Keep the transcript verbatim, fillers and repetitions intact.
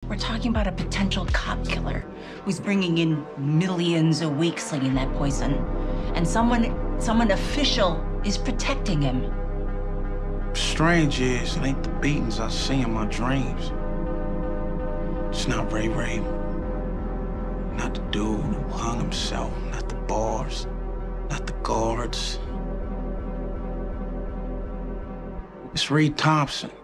We're talking about a potential cop killer who's bringing in millions a week slinging that poison. And someone, someone official is protecting him. Strange is, it ain't the beatings I see in my dreams. It's not Ray Ray. Not the dude who hung himself. Not the bars. Not the guards. It's Reed Thompson.